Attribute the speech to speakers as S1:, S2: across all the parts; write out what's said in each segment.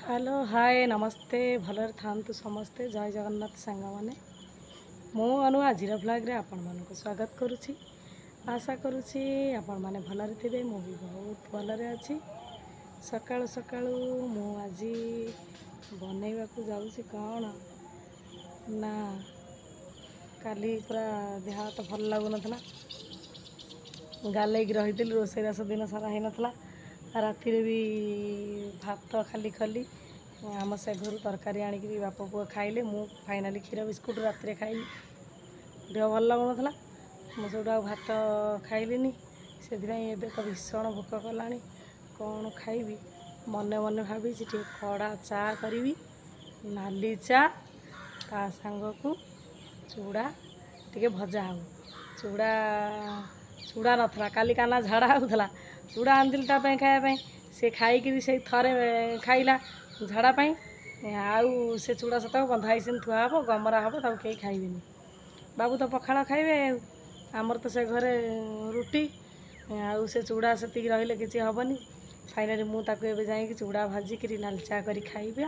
S1: Hello hi नमस्ते भलरे थांतु समस्ते जय जगन्नाथ सांग मैंने मु अनु आज ब्लॉग रे आपण मानक स्वागत करुछि। आशा करुछि आपण माने भलरे थिबे। मु भी बहुत भलरे अछि। सकाळु सकाळु मु आज बनैबा को जाउछि कौन ना काली पूरा देह हाथ भल लागु नथला गालेक रही रोषेईबास दिन सारा हो नाला राति भी भात खाली खाली आम से घर तरकारी आणिक बाप पुआ खाइले मु फाइनाली क्षीर बिस्कुट राति खाइली देह भल लगुन मुझे भात खाइलिनी से तो भीषण भोक कला कौन खाइबी मने मने भावी खड़ा चा करी नाली चा ता सांग को चूड़ा टे भजा हो चूड़ा चूड़ा नथला काली काना झाड़ा होता चूड़ा आंदिल खायापी से खाई से थरे खाइला झाड़ापाई आउ से चूड़ा सत बंधाई से थुआ हम गमरा हम तक कहीं खाइबेनि बाबू तो पखाड़ खाइबे आमर तो से घरे रुटी आउ से चूड़ा से रही किसी हेनी फाइनाली मुझे जा चूड़ा भाजिक नाली चा कर खाइबे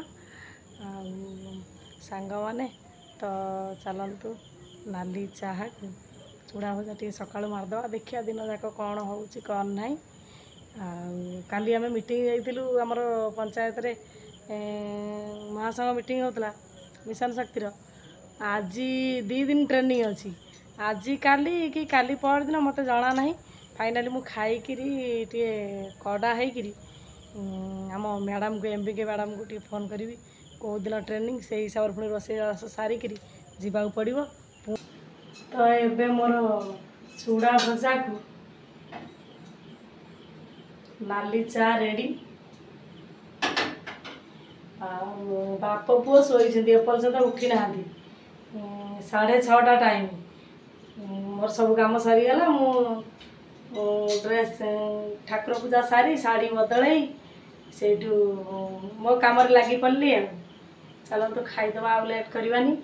S1: सांग माने तो चलतु नाली चाह चूड़ा भजा टे सका मारदे देखिया दिन जाक कौन हो कौन ना काली आम मीटिंग जाइलु आमर पंचायत रे महासंघ मीटिंग होता मिशन शक्तिर आज 2 दिन ट्रेनिंग अच्छी आज काली कि काली पर दिन मत जना ना फाइनाली मु खाईकरी टे कड़ा होकरी आम मैडम को एमबीके मैडम को टे फोन करी कौ दिन ट्रेनिंग से हिसाब से पुणी रोषेईबास सारिकी जावाक पड़ो। तो ये मोर चूड़ा भजा को नाली चा रेडी बाप पुओ शोती एपर्यंत उठी ना 6:30 टाइम मोर सब कम सरीगला मु ड्रेस ठाकुर पूजा सारी शाढ़ी बदल से मो कम लगी पड़ी चलो तो खाईदे आ लेट करवानी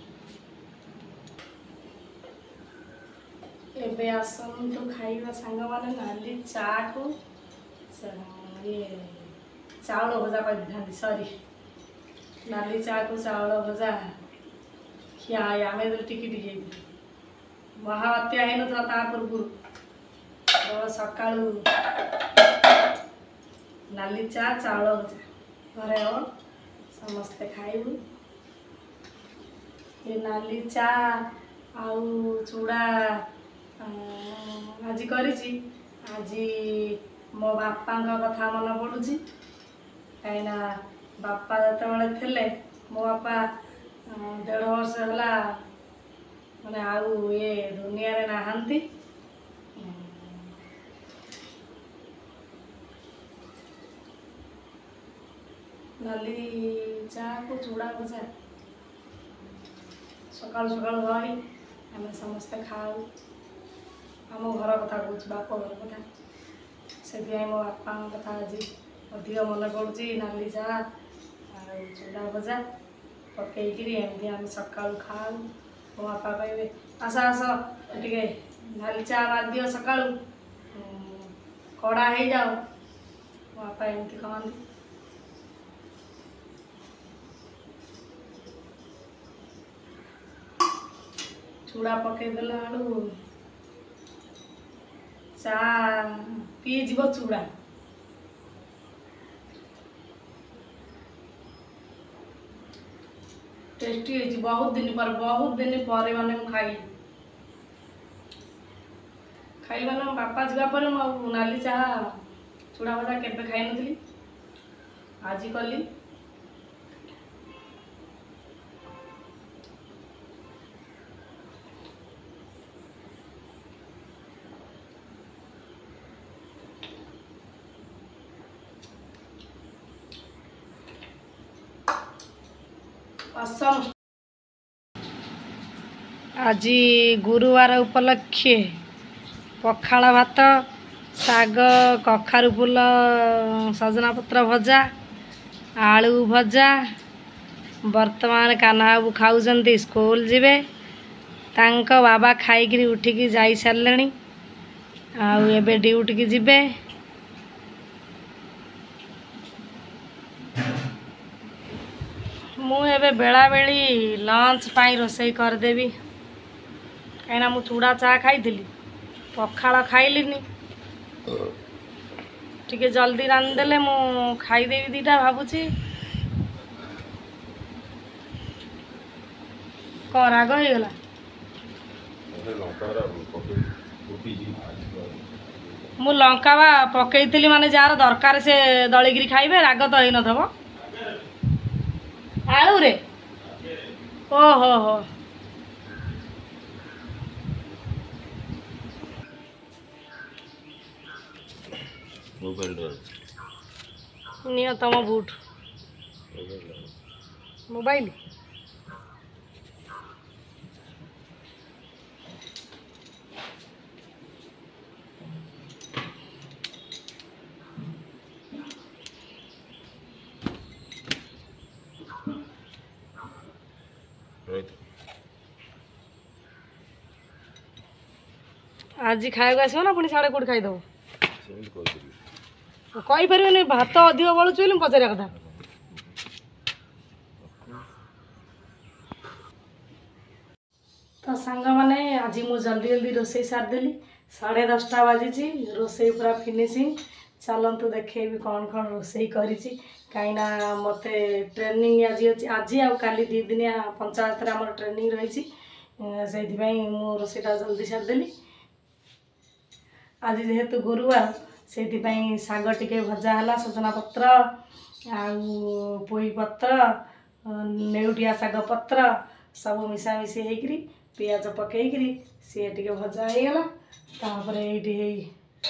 S1: एबे आसन तो खाइबा सांग माने नाली चा को ये चाउल भजा कर दी सॉरी नाली चा को चाउल भजा खिया आम टिकी टिके महाबात्या है ना पूर्व तो सका नाली चा चाउल भजा घरे हम समस्ते खाइबू ये नाली चा आउ चूड़ा आज करी आज मो बापा कथा मन पड़ुची कहीं बापा जिते थे मो बापा 1.5 वर्ष है मैंने आउ ये दुनिया रे नहांती नाली चा को चूड़ा भजा सकाल सकाल रही आम समस्ते खाऊ आम घर कथा कह बाप घर कथा से मो बापा कथा आज अधिक मन पड़ुची नाली चा चूड़ा भजा पकईकरी एमती आम सका खाऊ मो बापा कहे आस आस टे नाली चा मार दियो सका कड़ा हो जाओ मो बापा एमती कहती चूड़ा पकईदेला आलू चा पीजीव चूड़ा टेस्टी है बहुत दिन पर माने खाई माने बापा जावापर नाली चाह चूड़ा भजा केबे खाई नथली आज कली आज गुरुवार उपलक्षे पखाड़ भात साग कखारु फूल सजना पत्र भजा आलू भजा वर्तमान कान्हा बाबू खाऊं स्कूल जीवे तांको बाबा खाई उठिकी जाई सारे आउ ड्यूटी की जीवे ମୁଁ ଏବେ ବେଳାବେଳି ଲଞ୍ଚ ପାଇଁ ରୋଷେଇ କରିଦେବି କାହିଁକିନା ମୁଁ ଚୁଡ଼ା ଚା ଖାଇଥିଲି ପଖାଳ ଖାଇଲିନି ଟିକେ ଜଲ୍ଦି ରାନ୍ଧିଦେଲେ ମୁଁ ଖାଇଦେବି ଦୁଇଟା ଭାବୁଛି। କ'ଣ ରାଗ ହେଇଗଲା? ମୁଁ ଲଙ୍କା ବା ପକେଇଥିଲି ମାନେ ଯାହାର ଦରକାର ସେ ଦଳିକିରି ଖାଇବେ ରାଗ ତ ହେଇନଥିବ। ଆଳୁରେ ଓହୋ ହୋ ନିଅ ତମ ବୁଟ ମୋବାଇଲ ଆଜି ଖାଇବାକୁ ଆସିବ ନା ପୁଣି ସାଢ଼େ କୋଉଠି ଖାଇଦେବ? କହିପାରିବନି ଭାତ ଅଧିକ ବଳୁଛି ବୋଲି ମୁଁ ପଚାରିବା କଥା। ତ ସାଙ୍ଗମାନେ ଆଜି ମୁଁ ଜଲ୍ଦି ଜଲ୍ଦି ରୋଷେଇ ସାରିଦେଲି। 10:30 ବାଜିଛି ରୋଷେଇ ପୁରା ଫିନିସିଂ। ଚାଲନ୍ତୁ ଦେଖେଇବି କ'ଣ କ'ଣ ରୋଷେଇ କରିଛି କାହିଁକିନା ମୋତେ ଟ୍ରେନିଂ ଆଜି ଆଉ କାଲି 2 ଦିନିଆ ପଞ୍ଚାୟତରେ ଆମର ଟ୍ରେନିଂ ରହିଛି ସେଇଥିପାଇଁ ମୁଁ ରୋଷେଇଟା ଜଲ୍ଦି ସାରିଦେଲି। ଆଜି ଯେହେତୁ ଗୁରୁବାର ସେଇଥିପାଇଁ ଶାଗ ଟିକେ ଭଜା ହେଲା ସଜନା ପତ୍ର ଆଉ ପୋଇ ପତ୍ର ନେଉଟିଆ ଶାଗ ପତ୍ର ସବୁ ମିଶାମିଶି ହେଇକିରି ପିଆଜ ପକେଇକିରି ସିଏ ଟିକେ ଭଜା ହେଇଗଲା। ତାପରେ ଏଇଠି ହେଇ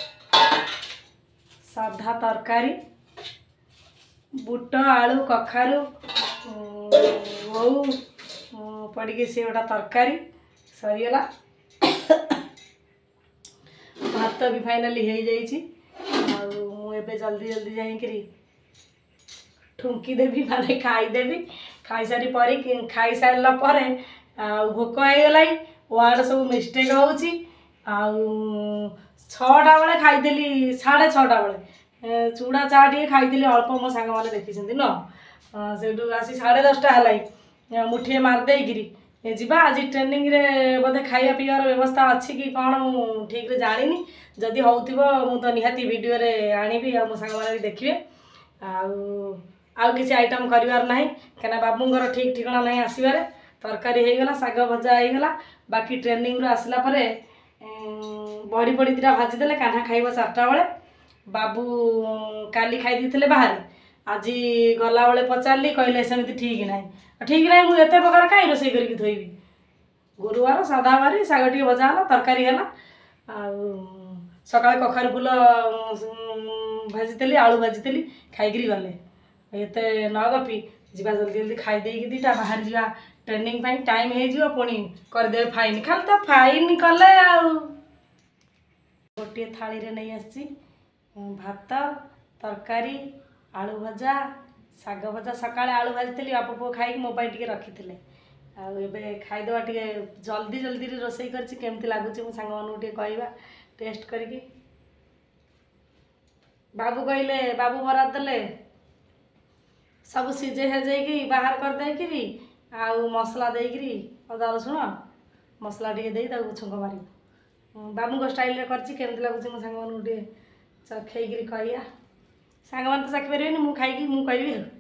S1: ସାଧା ତରକାରୀ ବୁଟ ଆଳୁ କଖାରୁ ଓଉ ପଡ଼ିକି ସିଏ ଗୋଟେ ତରକାରୀ ସରିଗଲା। ଭାତ ବି ଫାଇନାଲି ହେଇଯାଇଛି ଆଉ ମୁଁ ଏବେ ଜଲ୍ଦି ଜଲ୍ଦି ଯାଇକିରି ଠୁଙ୍କି ଦେବି ମାନେ ଖାଇଦେବି। ଖାଇସାରିଲା ପରେ ଆଉ ଭୋକ ହେଇଗଲାଣି ୱାର୍ଡ଼ ସବୁ ମିଷ୍ଟେକ୍ ହେଉଛି। ଆଉ 6ଟା ବେଳେ ଖାଇଥିଲି 6:30 ବେଳେ ଚୁଡ଼ା ଚା ଟିକେ ଖାଇଥିଲି ଅଳ୍ପ ମୋ ସାଙ୍ଗମାନେ ଦେଖିଛନ୍ତି ନୁହଁ। ସେଇଠୁ ଆସି 10:30 ହେଲାଣି ମୁଠିଏ ମାରିଦେଇକିରି ଯିବା। ଆଜି ଟ୍ରେନିଂରେ ବୋଧେ ଖାଇବା ପିଇବାର ବ୍ୟବସ୍ଥା ଅଛି କି କ'ଣ ମୁଁ ଠିକ୍ରେ ଜାଣିନି। ଯଦି ହେଉଥିବ ମୁଁ ତ ନିହାତି ଭିଡ଼ିଓରେ ଆଣିବି ଆଉ ମୋ ସାଙ୍ଗମାନେ ବି ଦେଖିବେ। ଆଉ କିଛି ଆଇଟମ୍ କରିବାର ନାହିଁ କାହିଁକିନା ବାବୁଙ୍କର ଠିକ୍ ଠିକଣା ନାହିଁ ଆସିବାରେ। ତରକାରୀ ହେଇଗଲା ଶାଗ ଭଜା ହେଇଗଲା ବାକି ଟ୍ରେନିଂରୁ ଆସିଲା ପରେ ବଡ଼ି ଦିଟା ଭାଜିଦେଲେ କାହ୍ନା ଖାଇବ 4ଟା ବେଳେ। ବାବୁ କାଲି ଖାଇ ଦେଇଥିଲେ ବାହାରେ ଆଜି ଗଲାବେଳେ ପଚାରିଲି କହିଲେ ସେମିତି ଠିକ୍ ନାହିଁ ମୁଁ ଏତେ ପ୍ରକାର କାହିଁ ରୋଷେଇ କରିକି ଥୋଇବି। ଗୁରୁବାର ସାଧା ବାରି ଶାଗ ଟିକେ ଭଜା ହେଲା ତରକାରୀ ହେଲା ଆଉ ସକାଳେ କଖାରୁ ଫୁଲ ଭାଜିଥିଲି ଆଳୁ ଭାଜିଥିଲି ଖାଇକିରି ଗଲେ। ଏତେ ନ ଗପି ଯିବା ଜଲ୍ଦି ଜଲ୍ଦି ଖାଇଦେଇକି ଦୁଇଟା ବାହାରି ଯିବା ଟ୍ରେନିଂ ପାଇଁ। ଟାଇମ୍ ହେଇଯିବ ପୁଣି କରିଦେବେ ଫାଇନ୍। ଖାଲି ତ ଫାଇନ୍ କଲେ ଆଉ। ଗୋଟିଏ ଥାଳିରେ ନେଇ ଆସିଛି ଭାତ ତରକାରୀ ଆଳୁ ଭଜା ଶାଗ ଭଜା। ସକାଳେ ଆଳୁ ଭାଜିଥିଲି ବାପ ପୁଅ ଖାଇକି ମୋ ପାଇଁ ଟିକେ ରଖିଥିଲେ। ଆଉ ଏବେ ଖାଇଦେବା ଟିକେ ଜଲ୍ଦିରେ ରୋଷେଇ କରିଛି କେମିତି ଲାଗୁଛି ମୁଁ ସାଙ୍ଗମାନଙ୍କୁ ଟିକେ କହିବା ଟେଷ୍ଟ କରିକି। ବାବୁ କହିଲେ ବାବୁ ବରାଦ ଦେଲେ ସବୁ ସିଝେଇ ସାଜେଇକି ବାହାର କରିଦେଇକିରି ଆଉ ମସଲା ଦେଇକିରି ଅଦା ରସୁଣ ମସଲା ଟିକେ ଦେଇ ତାକୁ ଛୁଙ୍କ ମାରିବୁ। ବାବୁଙ୍କ ଷ୍ଟାଇଲରେ କରିଛି କେମିତି ଲାଗୁଛି ମୋ ସାଙ୍ଗମାନଙ୍କୁ ଟିକେ ଚଖେଇକିରି କହିବା। ସାଙ୍ଗମାନେ ତ ଚାଖି ପାରିବେନି ମୁଁ ଖାଇକି ମୁଁ କହିବି ଆଉ।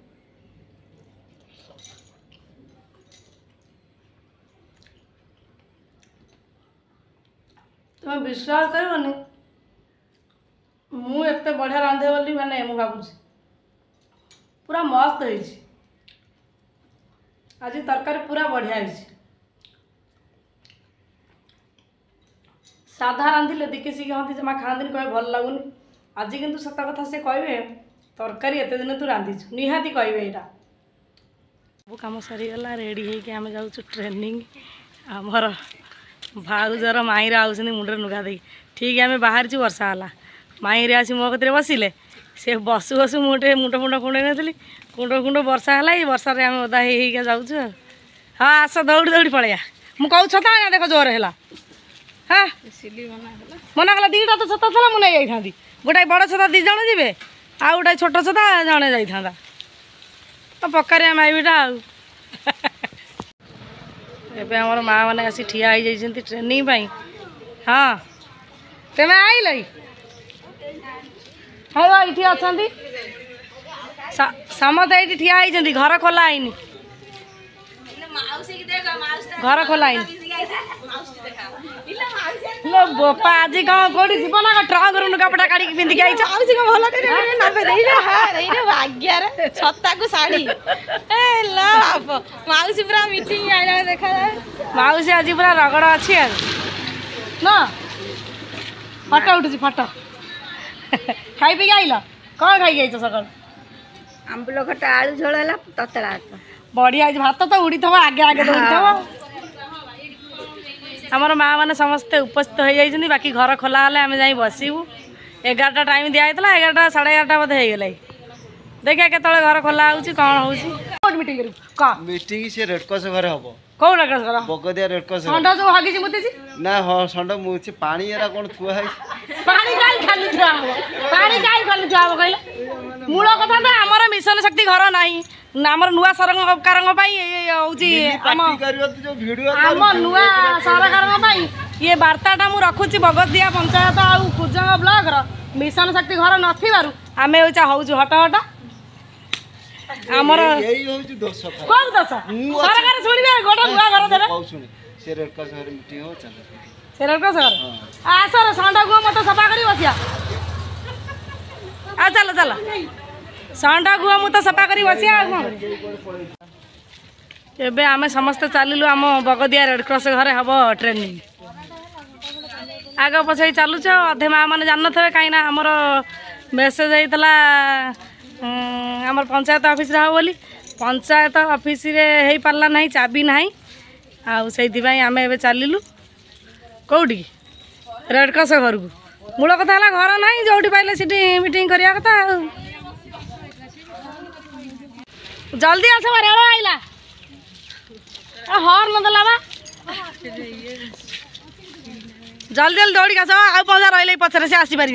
S1: ତୁମେ ବିଶ୍ୱାସ କରିବନି ମୁଁ ଏତେ ବଢ଼ିଆ ରାନ୍ଧେ ବୋଲି ମାନେ ମୁଁ ଭାବୁଛି ପୁରା ମସ୍ତ ହେଇଛି। ଆଜି ତରକାରୀ ପୁରା ବଢ଼ିଆ ହେଇଛି। ସାଧା ରାନ୍ଧିଲେ ଦିକିସିକି ହନ୍ତି ଜମା ଖାଆନ୍ତିନି କହିବେ ଭଲ ଲାଗୁନି। ଆଜି କିନ୍ତୁ ସତ କଥା ସେ କହିବେ ତରକାରୀ ଏତେ ଦିନ ତୁ ରାନ୍ଧିଛୁ ନିହାତି କହିବେ ଏଇଟା। ସବୁ କାମ ସରିଗଲା ରେଡ଼ି ହେଇକି ଆମେ ଯାଉଛୁ ଟ୍ରେନିଂ। ଆମର ଭାଉଜର ମାଇଁରେ ଆଉଛନ୍ତି ମୁଣ୍ଡରେ ଲୁଗା ଦେଇକି। ଠିକ୍ ଆମେ ବାହାରିଛୁ ବର୍ଷା ହେଲା ମାଇଁରେ ଆସି ମୋ କତିରେ ବସିଲେ ସେ ବସୁ ମୁଁ ଟିକେ ମୁଣ୍ଡ କୁଣ୍ଡେଇ ନଥିଲି କୁଣ୍ଡ ବର୍ଷା ହେଲା ଏଇ ବର୍ଷାରେ ଆମେ ଓଦା ହେଇକା ଯାଉଛୁ ଆଉ। ହଁ ଆସ ଦୌଡ଼ି ପଳେଇବା। ମୁଁ କହୁଛି ଛତା ନା ଦେଖ ଜୋର ହେଲା। ହଁ ମନା କଲା 2ଟା ତ ଛତା ଥିଲା ମୁଁ ନେଇ ଯାଇଥାନ୍ତି। ଗୋଟାଏ ବଡ଼ ଛତା 2 ଜଣ ଯିବେ ଆଉ ଗୋଟାଏ ଛୋଟ ଛତା ଜଣେ ଯାଇଥାନ୍ତା। ତ ପକାରିଆ ମାଇବିଟା ଆଉ एबे हमर माँ मैंने आसी ठिया हो जाइछन्ति ट्रेनिंग पाई। हाँ तेमे आइल हाँ ये अच्छा समस्त ये ठिया होती घर खोला है घर खोला है लो बोपा आज कौन कौटी जीव ना ट्रंक रू लुगापटा काढ़ी पिंधिक आई
S2: भाग्य छता को साड़ी मौसी पूरा मीटिंग आइला देखा
S1: मौसी आज पूरा रगड़ अच्छी ना फटो उठुची फटो खाई पी आइल कौन खाई जाइछ सकाल
S2: आंबुल खटा आलू झोल है ततला
S1: बढ़िया आज भात तो उड़ी थव आगे आगे दौड़ी थव आमर माँ मैंने समस्ते उपस्थित हो जाइछन्ति बाकी घर खोला हेले आम जाई बसबू 11टा टाइम दिया 11टा साढ़े 11टा बोधे हो गला देखिए केतले घर खोला होउची कौन होउची मीटिंग करू
S3: मीटिंग से रेडक्रॉस घरे हबो
S1: कौ रेडक्रॉस घर
S3: बगदिया रेडक्रॉस
S1: संडा जो हागिची मुतीची
S3: ना हां संडा मुची पानी एरा कोन थुआ है
S1: पानी काई खाली थुआ हो पानी काई खाली थुआ हो कहले मूल कथा तो आमर मिशन शक्ति घर नाही आमर नुआ सरकार होची आम नुआ सरकार ये वार्ताटा मु रखुची बगदिया पंचायत आ कुजंग ब्लॉक रो मिशन शक्ति घर नथिबारु आमे होचा होउछु हट हट आमर
S3: यही होउछु दोष
S1: कोन दोष सरकार सुनिबे गोटा नुआ घर देबे
S3: कौ सुनी से रेडक्रॉस घर मीटिंग हो चल
S1: से रेडक्रॉस घर आ सर सांडा गो मत सफा करी बसिया आ चल चल सांडा गुआ मु तो सफा करी बसिया एबे आमे समस्त चलिलु आम बगदिया रेडक्रॉस घरे हब ट्रेनिंग आग पछे चलुछ अधे माँ मैंने जान थे कहीं आमर मेसेज होता आमर पंचायत ऑफिस रे बोली पंचायत ऑफिस रे हो पार्ला ना चाबी ना आउ आम ए चलिलु कौटी रेडक्रॉस घर को मूल कथा है घर ना जो पाइले सीटी मीटिंग करिया कथा जल्दी आस रेल आइला हॉर्न देला बा जल्दी जल्दी दौड़ी आस आउ पंजा रही पचर से आसपारे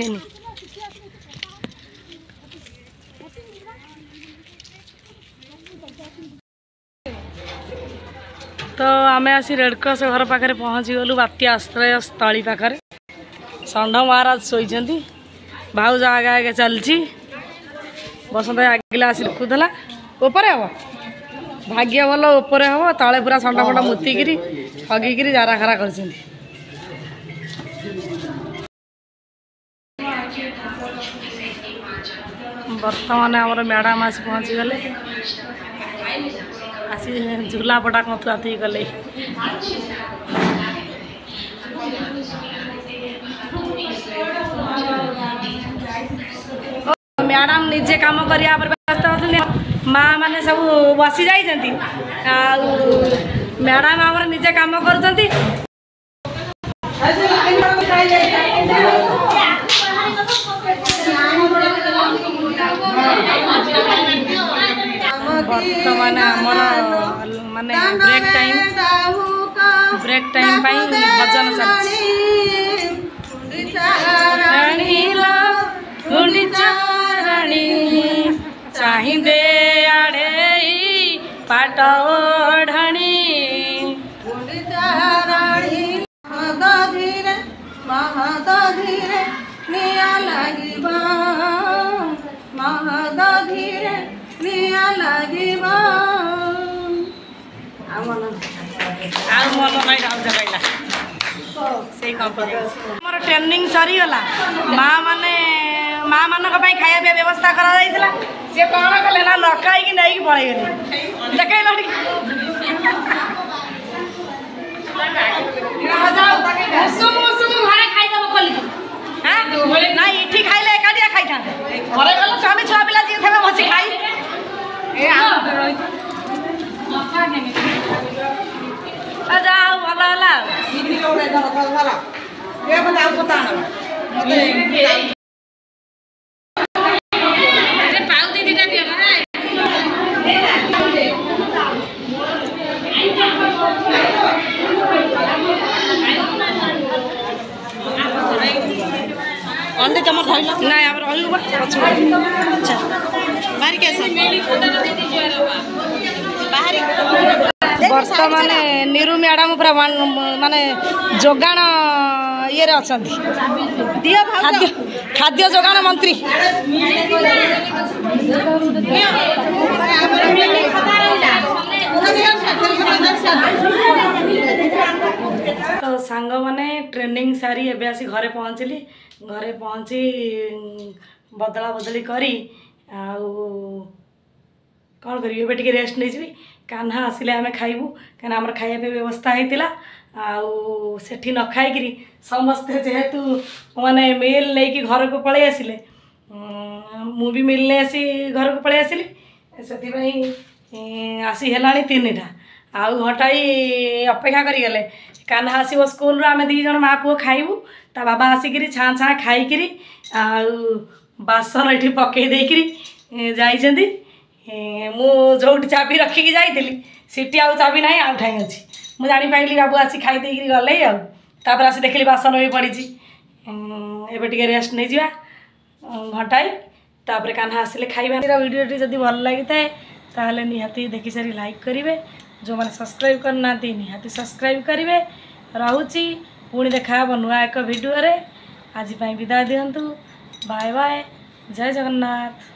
S1: तो आम आसी रेडक्रॉस घर पाखे पहुँची गलु बात्या आश्रय स्थली पाखे षंढ महाराज शोइछन्ति भाउज आगे आगे चलती बसंत आगिला आसी रखुला ऊपर हम भाग्य भल ऊपर हम तले पूरा षंढ फंड मुतिकी हगिकी जारा खारा कर बर्तमान आमर मैडम आसी पहुँची गले आसी झुलापटा कथुआ थी गले मैडम निजे काम करिया पर व्यस्त होती माँ मैंने सब बसी जाइछन्ति मैडम आमर निजे काम करछन्ति बर्तमान आमर माने ब्रेक टाइम भजन चलती चाहिदे आड़े पाट ओढ़णी
S2: महदधीरे निया लागिबा महदधीरे निया लागिबा
S1: मोर ट्रेनिंग सरीगला माँ मान खाया व्यवस्था करा सी कौन कले ना लखाई नहीं पलि गले देख घरे खाईदब खोलिक ना इठी खाइले एकाटिया खाई था घरे गल स्वामी छुआ पिला जी थे बसी खाई जाओ भल अंडे चमच ना अच्छा बाहर कैसे बाहर बर्तमान निरु मैडम पूरा माने जोगाण ये अच्छा खाद्य खाद्य जोगाण मंत्री तो सांग मैंने ट्रेनिंग सारी एबे आसी घरे पहुँचली घरे पहुँची बदला बदली करी कौन करी एबे टिके रेस्ट नहीं जी कान्हा आसिले आम खाइबू कहीं आम खाइबा व्यवस्था होता सेठी न खाई समस्ते जेहेतु माने मिल नहीं कि घर को पलि आसिले मु भी मिल नहीं आसी घर को पलि आसिली से आसी है 3टा आउ घटाई अपेक्षा करें कान्हा आसो स्कूल आम दीज माँ पुओ खाइबू ता बाबा आसिक छाँ छाँ खाई बासन ये पकई देकरी जाइछन्ति मु जोटी चाबी रखिकी जाइली सीटी आउ चाबी ना आउ ठाई अच्छी मुझे जापाइली बाबू आसी खाई देकरी गले आउे आसी देखली बासन भी पड़ी एबे टिके रेस्ट नहीं जा घंटाए तापर कान्हा आसिले खाइबा वीडियोटी जदि भल लगी थाए ताहले निहाती देखि सारी लाइक करेंगे जो मैंने सब्सक्राइब करना निहाती सब्सक्राइब करेंगे रहुची पुणी देखा नुआ एक वीडियो रे आज विदाय दिंतु बाय बाय जय जगन्नाथ।